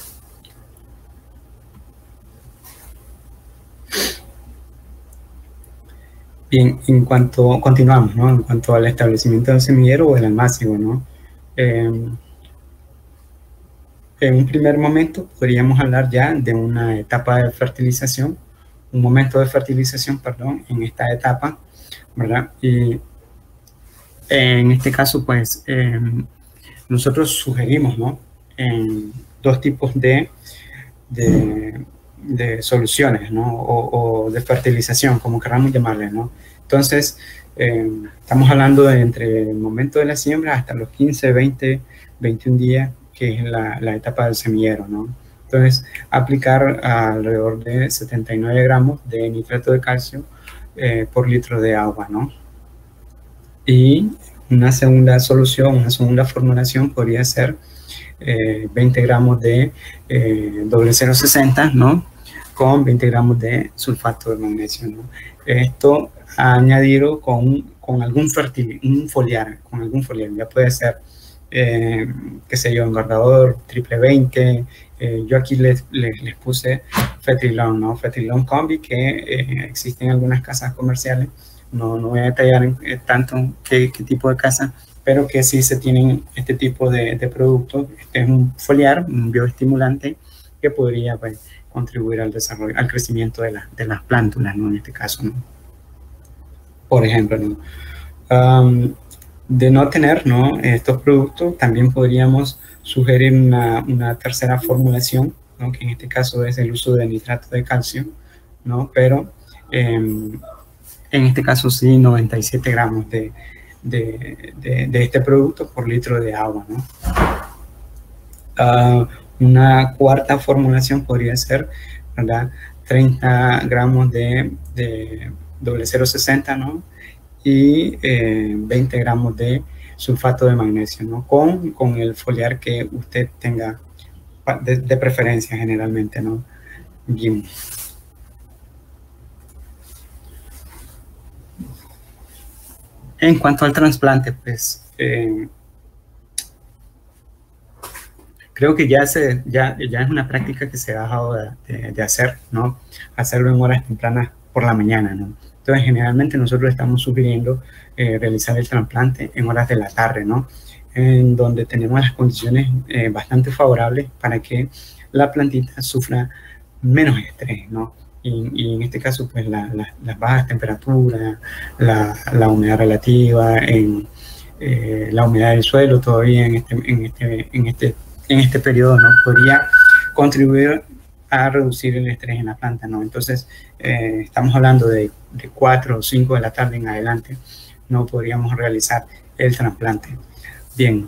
Speaker 2: Bien, en cuanto, continuamos, ¿no? En cuanto al establecimiento del semillero o el almácigo, ¿no? Eh, en un primer momento podríamos hablar ya de una etapa de fertilización, un momento de fertilización, perdón, en esta etapa, ¿verdad? Y en este caso, pues, eh, nosotros sugerimos, ¿no? En dos tipos de, de, de soluciones, ¿no? O, o de fertilización, como queramos llamarle, ¿no? Entonces, eh, estamos hablando de entre el momento de la siembra hasta los quince, veinte, veintiún días, que es la, la etapa del semillero, ¿no? Entonces, aplicar alrededor de setenta y nueve gramos de nitrato de calcio eh, por litro de agua, ¿no? Y una segunda solución, una segunda formulación podría ser eh, veinte gramos de eh, doble cero sesenta, ¿no? Con veinte gramos de sulfato de magnesio, ¿no? Esto añadido con, con algún fertil, un foliar, con algún foliar, ya puede ser Eh, qué sé yo, engordador, triple veinte, eh, yo aquí les, les, les puse Fetrilon, ¿no? Fetrilon Combi, que eh, existe en algunas casas comerciales, no, no voy a detallar en, eh, tanto qué, qué tipo de casa, pero que sí se tienen este tipo de, de productos. Este es un foliar, un bioestimulante, que podría pues, contribuir al desarrollo, al crecimiento de, la, de las plántulas, ¿no? En este caso, ¿no? Por ejemplo, ¿no? Um, de no tener, ¿no? estos productos, también podríamos sugerir una, una tercera formulación, ¿no? Que en este caso es el uso de nitrato de calcio, ¿no? Pero eh, en este caso sí, noventa y siete gramos de, de, de, de este producto por litro de agua, ¿no? Uh, una cuarta formulación podría ser, ¿verdad? treinta gramos de, de doble cero sesenta, ¿no? Y eh, veinte gramos de sulfato de magnesio, ¿no? Con, con el foliar que usted tenga de, de preferencia generalmente, ¿no? Bien. En cuanto al trasplante, pues eh, creo que ya, se, ya, ya es una práctica que se ha dejado de, de, de hacer, ¿no? Hacerlo en horas tempranas por la mañana, ¿no? Entonces, generalmente nosotros estamos sugiriendo eh, realizar el trasplante en horas de la tarde, ¿no? en donde tenemos las condiciones eh, bastante favorables para que la plantita sufra menos estrés, ¿no? Y, y en este caso, pues la, la, las bajas temperaturas, la, la humedad relativa, en, eh, la humedad del suelo todavía en este, en este, en este, en este periodo, ¿no? Podría contribuir a reducir el estrés en la planta, ¿no? Entonces, eh, estamos hablando de, de cuatro o cinco de la tarde en adelante, no podríamos realizar el trasplante. Bien,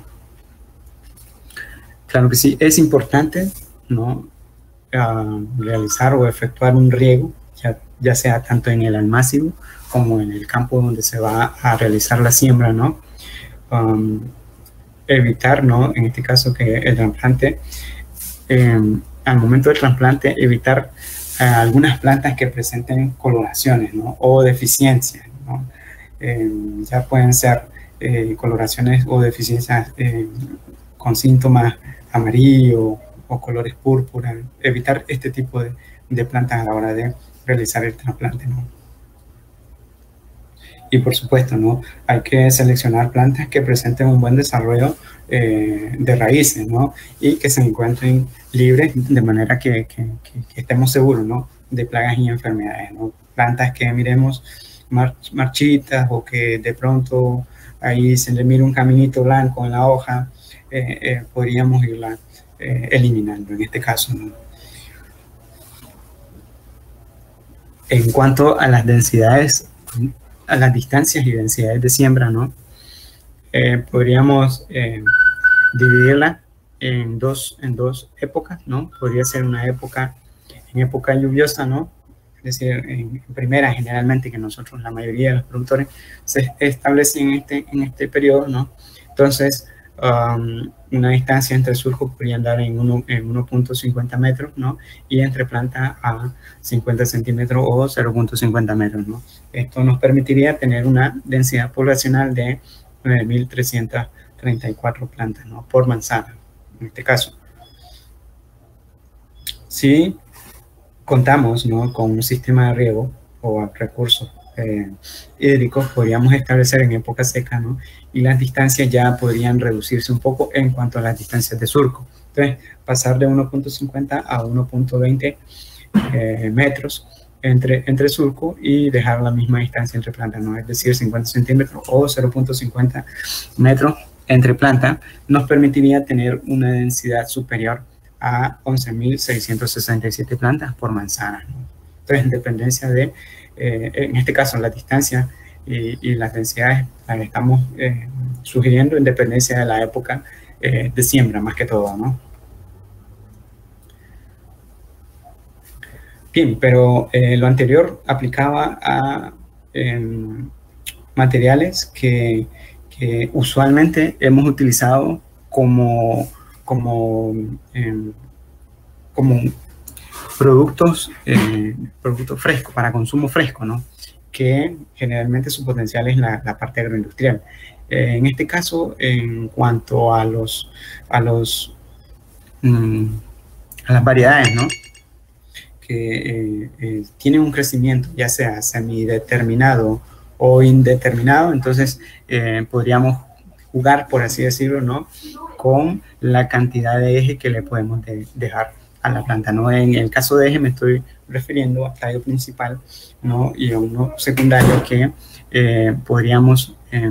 Speaker 2: claro que sí, es importante, ¿no? Uh, realizar o efectuar un riego, ya, ya sea tanto en el almácigo como en el campo donde se va a realizar la siembra, ¿no? Um, evitar, ¿no? En este caso que el trasplante, eh, al momento del trasplante, evitar uh, algunas plantas que presenten coloraciones, ¿no? O deficiencias, ¿no? Eh, ya pueden ser eh, coloraciones o deficiencias eh, con síntomas amarillo o colores púrpura, evitar este tipo de, de plantas a la hora de realizar el trasplante, ¿no? Y por supuesto, ¿no? Hay que seleccionar plantas que presenten un buen desarrollo eh, de raíces, ¿no? Y que se encuentren libres de manera que, que, que, que estemos seguros, ¿no? De plagas y enfermedades, ¿no? Plantas que miremos mar, marchitas o que de pronto ahí se le mire un caminito blanco en la hoja, eh, eh, podríamos irla Eh, eliminando en este caso, ¿no? En cuanto a las densidades, a las distancias y densidades de siembra, ¿no? Eh, podríamos eh, dividirla en dos, en dos épocas, ¿no? Podría ser una época, en época lluviosa, ¿no? Es decir, en primera, generalmente, que nosotros, la mayoría de los productores, se establecen en este, en este periodo, ¿no? Entonces, Um, una distancia entre surcos podría andar en uno punto cincuenta metros, ¿no? Y entre plantas a cincuenta centímetros o cero punto cincuenta metros, ¿no? Esto nos permitiría tener una densidad poblacional de nueve mil trescientas treinta y cuatro plantas, ¿no? Por manzana, en este caso. Si contamos, ¿no? Con un sistema de riego o recursos Eh, hídricos, podríamos establecer en época seca, ¿no? Y las distancias ya podrían reducirse un poco en cuanto a las distancias de surco. Entonces, pasar de uno punto cincuenta a uno punto veinte eh, metros entre, entre surco y dejar la misma distancia entre plantas, ¿no? Es decir, cincuenta centímetros o cero punto cincuenta metros entre plantas, nos permitiría tener una densidad superior a once mil seiscientas sesenta y siete plantas por manzana, ¿no? Entonces, en dependencia de Eh, en este caso, la distancia y, y las densidades las estamos eh, sugiriendo en dependencia de la época eh, de siembra, más que todo, ¿no? Bien, pero eh, lo anterior aplicaba a eh, materiales que, que usualmente hemos utilizado como, como, eh, como productos, eh, productos frescos, para consumo fresco, ¿no? Que generalmente su potencial es la, la parte agroindustrial. Eh, en este caso, en cuanto a los, a los, mmm, a las variedades, ¿no? Que eh, eh, tienen un crecimiento, ya sea semideterminado o indeterminado, entonces eh, podríamos jugar, por así decirlo, ¿no? Con la cantidad de eje que le podemos de, dejar a la planta, ¿no? En el caso de eje me estoy refiriendo al tallo principal, ¿no? Y a uno secundario que eh, podríamos eh,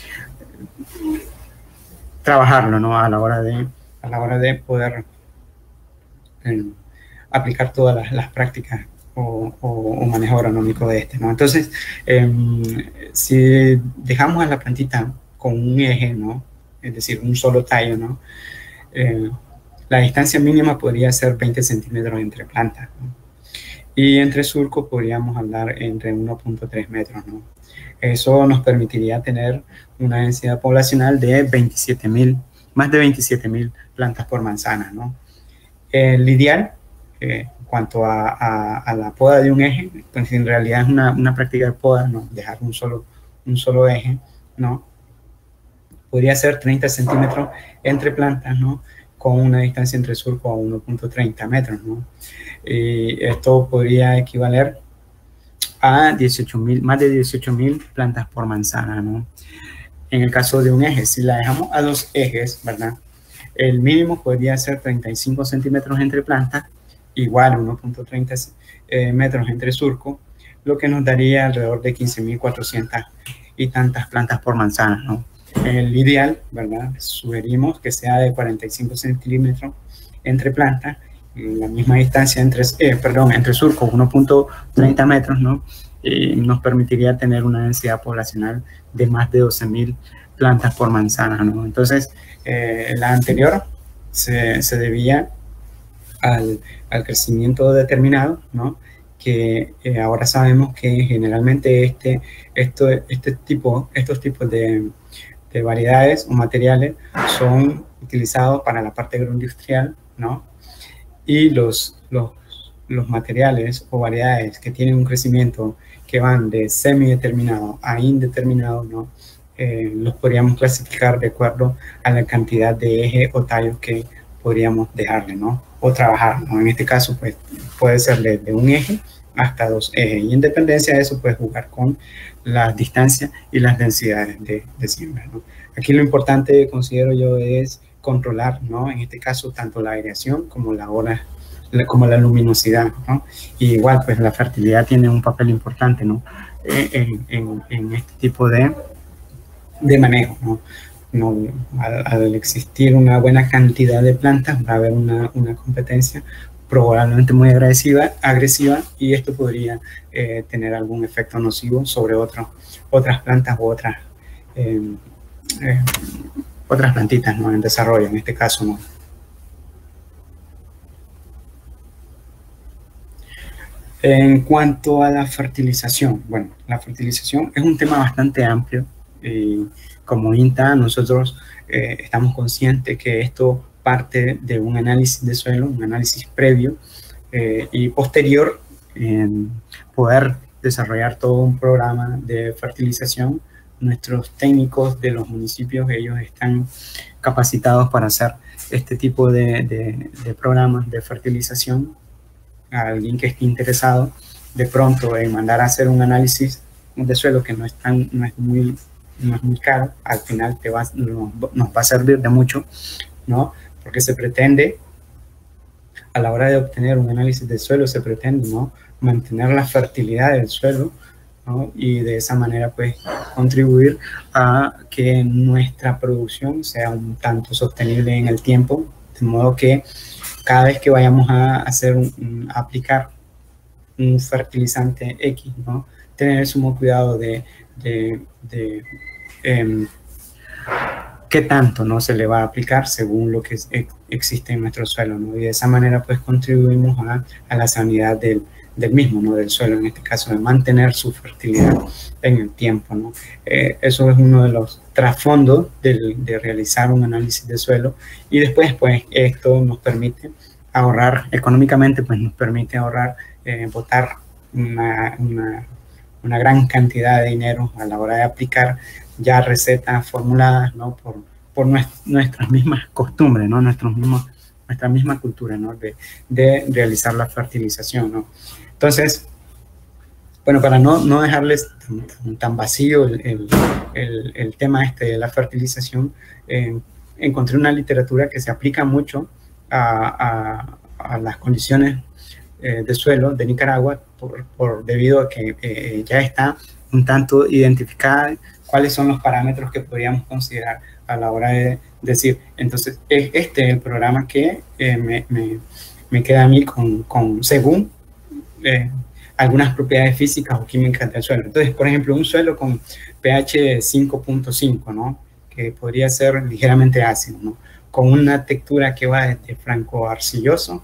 Speaker 2: trabajarlo, ¿no? A la hora de, a la hora de poder eh, aplicar todas las, las prácticas o, o, o manejo agronómico de este, ¿no? Entonces, eh, si dejamos a la plantita con un eje, ¿no? Es decir, un solo tallo, ¿no? Eh, la distancia mínima podría ser veinte centímetros entre plantas, ¿no? Y entre surcos podríamos hablar entre uno punto tres metros, ¿no? Eso nos permitiría tener una densidad poblacional de veintisiete mil, más de veintisiete mil plantas por manzana, ¿no? El ideal, eh, en cuanto a, a, a la poda de un eje, pues en realidad es una, una práctica de poda, ¿no? Dejar un solo, un solo eje, ¿no? Podría ser treinta centímetros entre plantas, ¿no? Con una distancia entre surco a uno punto treinta metros, ¿no? Y esto podría equivaler a dieciocho mil, más de dieciocho mil plantas por manzana, ¿no? en el caso de un eje, si la dejamos a dos ejes, ¿verdad? El mínimo podría ser treinta y cinco centímetros entre plantas, igual uno punto treinta eh, metros entre surco, lo que nos daría alrededor de quince mil cuatrocientas y tantas plantas por manzana, ¿no? El ideal, ¿verdad? Sugerimos que sea de cuarenta y cinco centímetros entre plantas, la misma distancia entre, eh, perdón, entre surcos, uno punto treinta metros, ¿no? Y nos permitiría tener una densidad poblacional de más de doce mil plantas por manzana, ¿no? Entonces, eh, la anterior se, se debía al, al crecimiento determinado, ¿no? Que eh, ahora sabemos que generalmente este, esto, este tipo, estos tipos de, de variedades o materiales son utilizados para la parte agroindustrial, ¿no? Y los, los, los materiales o variedades que tienen un crecimiento que van de semideterminado a indeterminado, ¿no? Eh, los podríamos clasificar de acuerdo a la cantidad de eje o tallos que podríamos dejarle, ¿no? O trabajar, ¿no? En este caso, pues, puede ser de, de un eje hasta dos ejes. Y en dependencia de eso, puedes jugar con las distancias y las densidades de, de siembra, ¿no? Aquí lo importante, considero yo, es controlar, ¿no? En este caso, tanto la aireación como la hora, como la luminosidad, ¿no? Y igual, pues, la fertilidad tiene un papel importante, ¿no? En, en, en este tipo de, de manejo, ¿no? No, al, al existir una buena cantidad de plantas, va a haber una, una competencia probablemente muy agresiva, agresiva y esto podría eh, tener algún efecto nocivo sobre otro, otras plantas u otras, eh, eh, otras plantitas, ¿no? En desarrollo, en este caso, ¿no? En cuanto a la fertilización, bueno, la fertilización es un tema bastante amplio y como INTA nosotros eh, estamos conscientes que esto parte de un análisis de suelo, un análisis previo eh, y posterior en poder desarrollar todo un programa de fertilización. Nuestros técnicos de los municipios, ellos están capacitados para hacer este tipo de, de, de programas de fertilización. A alguien que esté interesado de pronto en mandar a hacer un análisis de suelo que no es, tan, no es, muy, no es muy caro, al final te va, nos, nos va a servir de mucho, ¿no? Porque se pretende, a la hora de obtener un análisis de suelo, se pretende, ¿no? Mantener la fertilidad del suelo, ¿no? Y de esa manera, pues, contribuir a que nuestra producción sea un tanto sostenible en el tiempo, de modo que cada vez que vayamos a hacer un, a aplicar un fertilizante X, ¿no? Tener el sumo cuidado de, de, de eh, qué tanto, ¿no? Se le va a aplicar según lo que es, existe en nuestro suelo, ¿no? Y de esa manera, pues, contribuimos a, a la sanidad del, del mismo, ¿no? Del suelo, en este caso, de mantener su fertilidad en el tiempo, ¿no? Eh, eso es uno de los trasfondos de, de realizar un análisis de suelo y después, pues, esto nos permite ahorrar, económicamente, pues, nos permite ahorrar, eh, botar una, una, una gran cantidad de dinero a la hora de aplicar ya recetas formuladas, ¿no? Por, por nuestras mismas costumbres, ¿no? Nuestros mismos, nuestra misma cultura, ¿no? De, de realizar la fertilización, ¿no? Entonces, bueno, para no, no dejarles tan, tan vacío el, el, el, el tema este de la fertilización, eh, encontré una literatura que se aplica mucho a, a, a las condiciones eh, de suelo de Nicaragua, por, por, debido a que eh, ya está un tanto identificada cuáles son los parámetros que podríamos considerar a la hora de decir, entonces, este es el programa que eh, me, me, me queda a mí con, con según eh, algunas propiedades físicas o químicas del suelo. Entonces, por ejemplo, un suelo con pH cinco punto cinco, ¿no? Que podría ser ligeramente ácido, ¿no? Con una textura que va desde franco arcilloso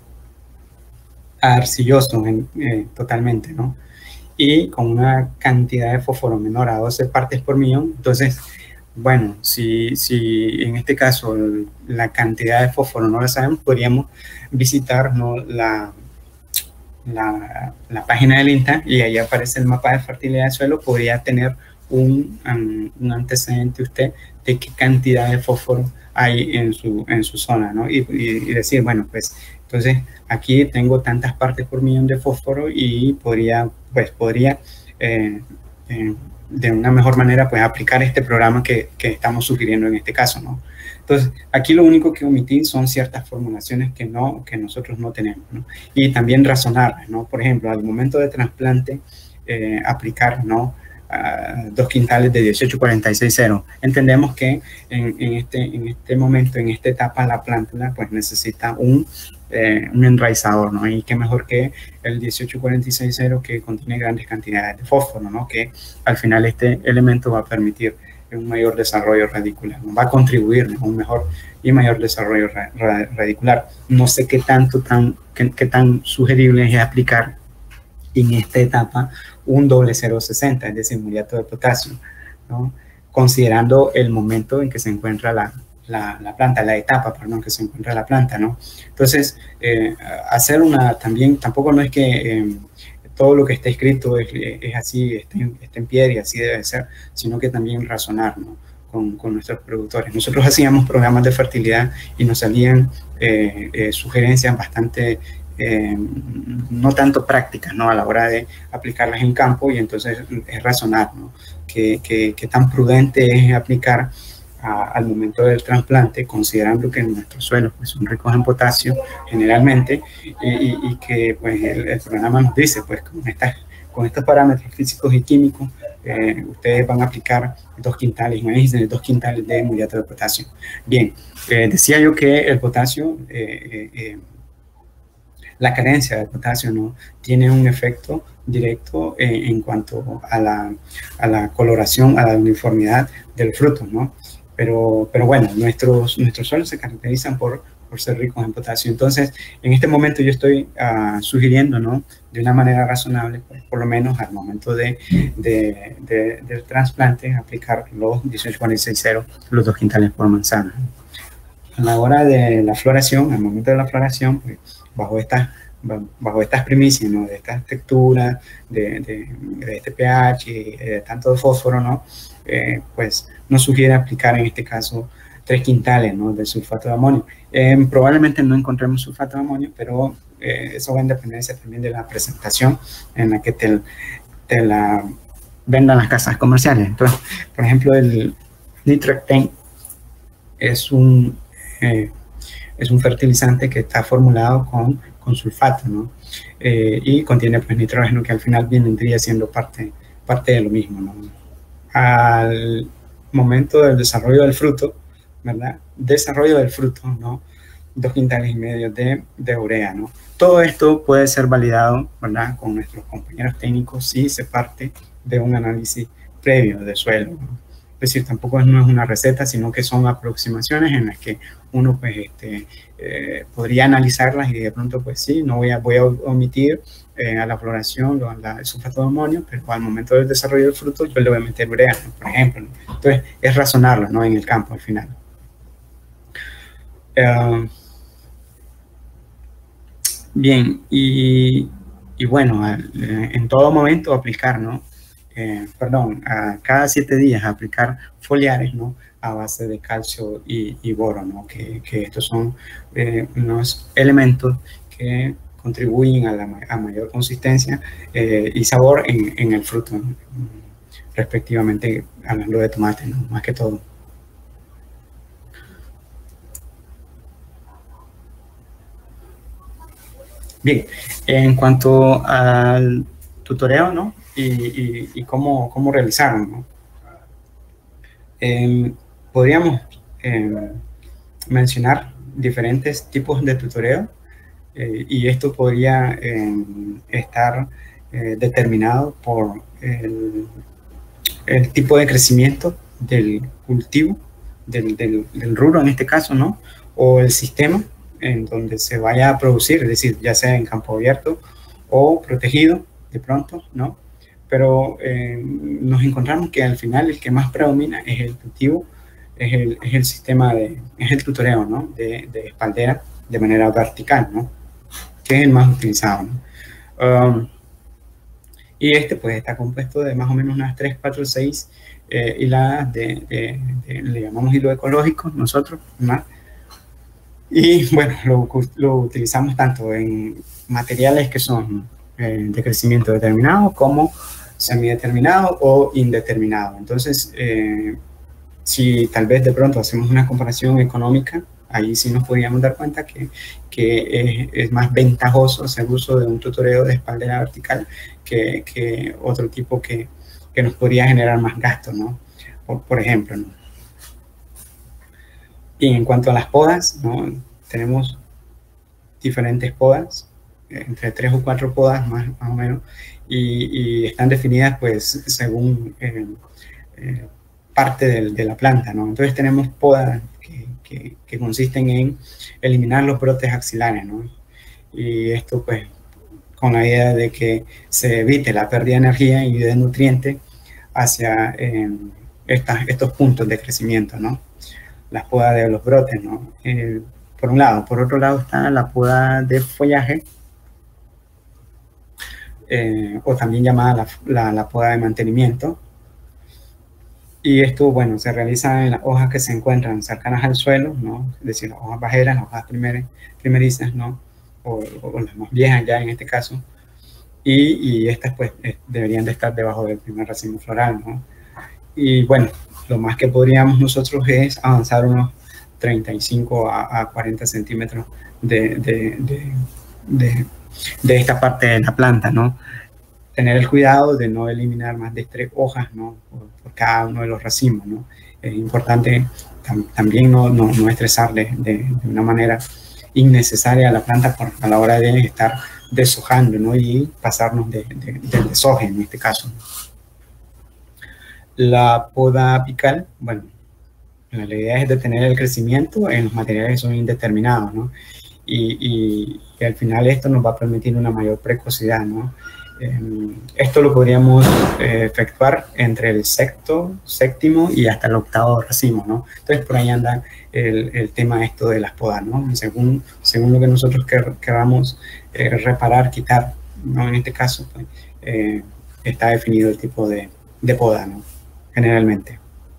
Speaker 2: a arcilloso en, eh, totalmente, ¿no? Y con una cantidad de fósforo menor a doce partes por millón. Entonces, bueno, si, si en este caso la cantidad de fósforo no la sabemos, podríamos visitar, ¿no? la, la, la página del INTA y ahí aparece el mapa de fertilidad del suelo. Podría tener un, um, un antecedente usted de qué cantidad de fósforo hay en su, en su zona, ¿no? Y, y, y decir, bueno, pues entonces aquí tengo tantas partes por millón de fósforo y podría, pues podría eh, eh, de una mejor manera pues aplicar este programa que, que estamos sugiriendo en este caso, ¿no? Entonces, aquí lo único que omití son ciertas formulaciones que, no, que nosotros no tenemos, ¿no? Y también razonarlas, ¿no? Por ejemplo, al momento de trasplante, eh, aplicar, ¿no? Uh, dos quintales de dieciocho cuarenta y seis cero. Entendemos que en, en, este, en este momento, en esta etapa, la plántula pues necesita un, eh, un enraizador, ¿no? Y qué mejor que el dieciocho cuarenta y seis cero, que contiene grandes cantidades de fósforo, ¿no? Que al final este elemento va a permitir un mayor desarrollo radicular, ¿no? Va a contribuir, ¿no? A un mejor y mayor desarrollo ra ra radicular. No sé qué tanto tan, qué, qué tan sugerible es aplicar en esta etapa un doble cero sesenta, es decir, muriato de potasio, ¿no? Considerando el momento en que se encuentra la, la, la planta, la etapa, perdón, que se encuentra la planta, ¿no? Entonces, eh, hacer una, también, tampoco no es que eh, todo lo que está escrito es, es así, está en, está en piedra y así debe ser, sino que también razonar, ¿no? Con, con nuestros productores. Nosotros hacíamos programas de fertilidad y nos salían eh, eh, sugerencias bastante Eh, no tanto prácticas, ¿no? A la hora de aplicarlas en campo, y entonces es razonar, ¿no? Que, que, que tan prudente es aplicar a, al momento del trasplante, considerando que nuestros suelos pues, son ricos en potasio generalmente, y, y, y que pues, el, el programa nos dice, pues con, estas, con estos parámetros físicos y químicos, eh, ustedes van a aplicar dos quintales, imagínense, dos quintales de muriato de potasio. Bien, eh, decía yo que el potasio, eh, eh, la carencia de potasio, ¿no? Tiene un efecto directo en, en cuanto a la, a la coloración, a la uniformidad del fruto, ¿no? Pero, pero bueno, nuestros, nuestros suelos se caracterizan por, por ser ricos en potasio. Entonces, en este momento yo estoy uh, sugiriendo, ¿no? De una manera razonable, pues, por lo menos al momento de, de, de, del trasplante, aplicar los dieciocho cuarenta y seis cero, los dos quintales por manzana. A la hora de la floración, al momento de la floración, pues, bajo estas, bajo estas primicias, ¿no? De estas texturas, de, de, de este pH, de tanto de fósforo, ¿no? Eh, pues nos sugiere aplicar en este caso tres quintales, ¿no? De sulfato de amonio. Eh, probablemente no encontremos sulfato de amonio, pero eh, eso va en dependencia también de la presentación en la que te, te la vendan las casas comerciales. Entonces, por ejemplo, el Nitroctane es un... Eh, es un fertilizante que está formulado con, con sulfato, ¿no? Eh, y contiene pues nitrógeno, que al final vendría siendo parte, parte de lo mismo, ¿no? Al momento del desarrollo del fruto, ¿verdad? Desarrollo del fruto, ¿no? Dos quintales y medio de, de urea, ¿no? Todo esto puede ser validado, ¿verdad? Con nuestros compañeros técnicos si se parte de un análisis previo de suelo, ¿no? Es decir, tampoco no es una receta, sino que son aproximaciones en las que uno pues, este, eh, podría analizarlas y de pronto, pues sí, no voy a, voy a omitir eh, a la floración o al sulfato de amonio, pero al momento del desarrollo del fruto yo le voy a meter urea, ¿no? Por ejemplo, ¿no? Entonces, es razonarlo, ¿no? En el campo al final. Uh, bien, y, y bueno, en todo momento aplicar, ¿no? Eh, perdón, a cada siete días aplicar foliares, ¿no? A base de calcio y, y boro, ¿no? Que, que estos son eh, unos elementos que contribuyen a, la, a mayor consistencia eh, y sabor en, en el fruto, ¿no? Respectivamente, hablando de tomate, ¿no? Más que todo. Bien, en cuanto al tutoreo, ¿no? Y, y, y cómo, cómo realizarlo, ¿no? Eh, podríamos eh, mencionar diferentes tipos de tutoreo eh, y esto podría eh, estar eh, determinado por el, el tipo de crecimiento del cultivo, del, del, del rubro en este caso, ¿no? O el sistema en donde se vaya a producir, es decir, ya sea en campo abierto o protegido de pronto, ¿no? Pero eh, nos encontramos que al final el que más predomina es el cultivo, es el, es el sistema de, es el tutoreo, ¿no? De, de espaldera de manera vertical, ¿no? Que es el más utilizado, ¿no? Um, y este pues está compuesto de más o menos unas tres, cuatro, seis eh, hiladas de, de, de, le llamamos hilo ecológico nosotros, ¿no? Y bueno, lo, lo utilizamos tanto en materiales que son eh, de crecimiento determinado como semideterminado o indeterminado. Entonces, eh, si tal vez de pronto hacemos una comparación económica, ahí sí nos podríamos dar cuenta que, que es, es más ventajoso hacer uso de un tutoreo de espaldera vertical que, que otro tipo que, que nos podría generar más gastos, ¿no? Por, por ejemplo, ¿no? Y en cuanto a las podas, ¿no? Tenemos diferentes podas, entre tres o cuatro podas más, más o menos, y, y están definidas pues según eh, eh, parte de, de la planta, ¿no? Entonces tenemos podas que, que, que consisten en eliminar los brotes axilares, ¿no? Y esto pues con la idea de que se evite la pérdida de energía y de nutrientes hacia eh, estas, estos puntos de crecimiento, ¿no? Las podas de los brotes, ¿no? Eh, por un lado. Por otro lado está la poda de follaje, eh, o también llamada la, la, la poda de mantenimiento. Y esto, bueno, se realiza en las hojas que se encuentran cercanas al suelo, ¿no? Es decir, las hojas bajeras, las hojas primer, primerizas, ¿no? O, o las más viejas ya en este caso. Y, y estas, pues, eh, deberían de estar debajo del primer racimo floral, ¿no? Y, bueno, lo más que podríamos nosotros es avanzar unos treinta y cinco a cuarenta centímetros de, de, de, de, de esta parte de la planta, ¿no? Tener el cuidado de no eliminar más de tres hojas, ¿no? Por, por cada uno de los racimos, ¿no? Es importante tam, también no, no, no estresarle de, de una manera innecesaria a la planta por, a la hora de estar deshojando, ¿no? Y pasarnos de, de, del deshoje en este caso. La poda apical, bueno, la idea es detener el crecimiento en los materiales que son indeterminados, ¿no? Y, y, y al final esto nos va a permitir una mayor precocidad, ¿no? Eh, esto lo podríamos eh, efectuar entre el sexto, séptimo y hasta el octavo racimo, ¿no? Entonces por ahí anda el, el tema esto de las podas, ¿no? Según, según lo que nosotros quer, queramos eh, reparar, quitar, ¿no? En este caso, pues, eh, está definido el tipo de, de poda, ¿no? Generalmente.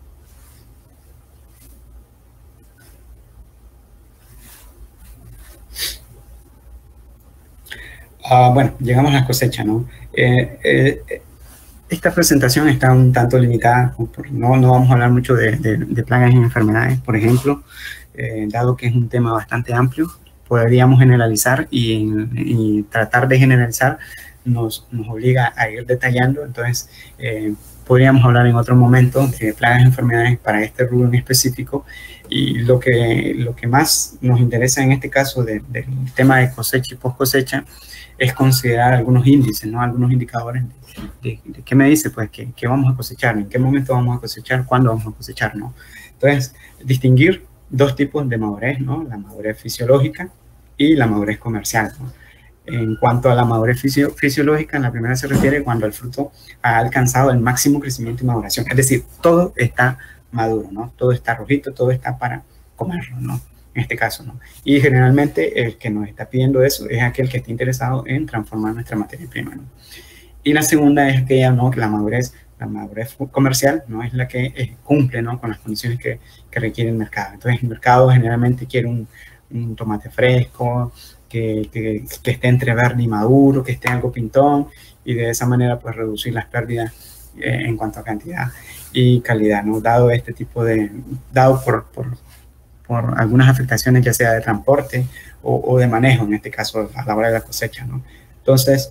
Speaker 2: Uh, bueno, llegamos a la cosecha, ¿no? Eh, eh, esta presentación está un tanto limitada, no, no vamos a hablar mucho de, de, de plagas y enfermedades, por ejemplo, eh, dado que es un tema bastante amplio, podríamos generalizar y, y tratar de generalizar nos, nos obliga a ir detallando, entonces eh, podríamos hablar en otro momento de plagas y enfermedades para este rubro en específico, y lo que, lo que más nos interesa en este caso de, del tema de cosecha y post cosecha es considerar algunos índices, ¿no? Algunos indicadores de, de, de qué me dice, pues, que, que vamos a cosechar, en qué momento vamos a cosechar, cuándo vamos a cosechar, ¿no? Entonces, distinguir dos tipos de madurez, ¿no? La madurez fisiológica y la madurez comercial, ¿no? En cuanto a la madurez fisio, fisiológica, en la primera se refiere cuando el fruto ha alcanzado el máximo crecimiento y maduración, es decir, todo está maduro, ¿no? Todo está rojito, todo está para comerlo, ¿no? En este caso, ¿no? Y generalmente el que nos está pidiendo eso es aquel que está interesado en transformar nuestra materia prima, ¿no? Y la segunda es aquella, ¿no? Que la madurez, la madurez comercial, ¿no? Es la que eh, cumple, ¿no? Con las condiciones que, que requiere el mercado. Entonces, el mercado generalmente quiere un, un tomate fresco, que, que, que esté entre verde y maduro, que esté algo pintón, y de esa manera, pues, reducir las pérdidas eh, en cuanto a cantidad y calidad, ¿no? Dado este tipo de, dado por, por por algunas afectaciones, ya sea de transporte o, o de manejo, en este caso a la hora de la cosecha, ¿no? Entonces,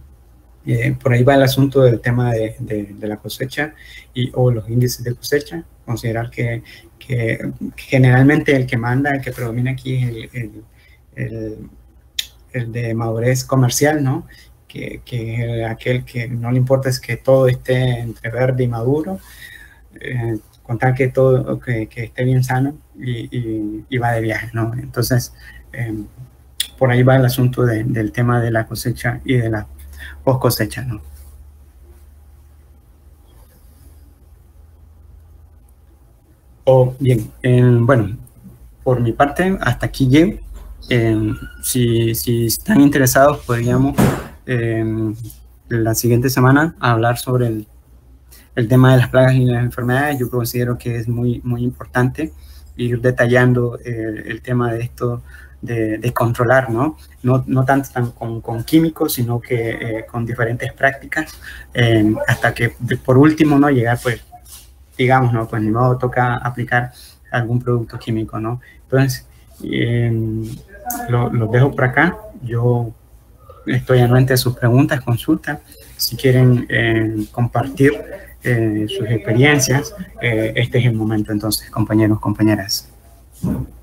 Speaker 2: eh, por ahí va el asunto del tema de, de, de la cosecha y, o los índices de cosecha. Considerar que, que generalmente el que manda, el que predomina aquí es el, el, el, el de madurez comercial, ¿no? Que, que es aquel que no le importa es que todo esté entre verde y maduro, eh, contar que todo, que, que esté bien sano y, y, y va de viaje, ¿no? Entonces, eh, por ahí va el asunto de, del tema de la cosecha y de la post cosecha, ¿no? Oh, bien, eh, bueno, por mi parte, hasta aquí llego. Eh, si, si están interesados, podríamos eh, la siguiente semana hablar sobre el El tema de las plagas y las enfermedades. Yo considero que es muy, muy importante ir detallando eh, el tema de esto de, de controlar, ¿no? No, no tanto tan con, con químicos, sino que eh, con diferentes prácticas, eh, hasta que de, por último, ¿no? Llegar, pues, digamos, ¿no? Pues ni modo, toca aplicar algún producto químico, ¿no? Entonces, eh, lo, lo dejo por acá. Yo estoy anuente de sus preguntas, consultas. Si quieren eh, compartir eh, sus experiencias, eh, este es el momento entonces, compañeros, compañeras.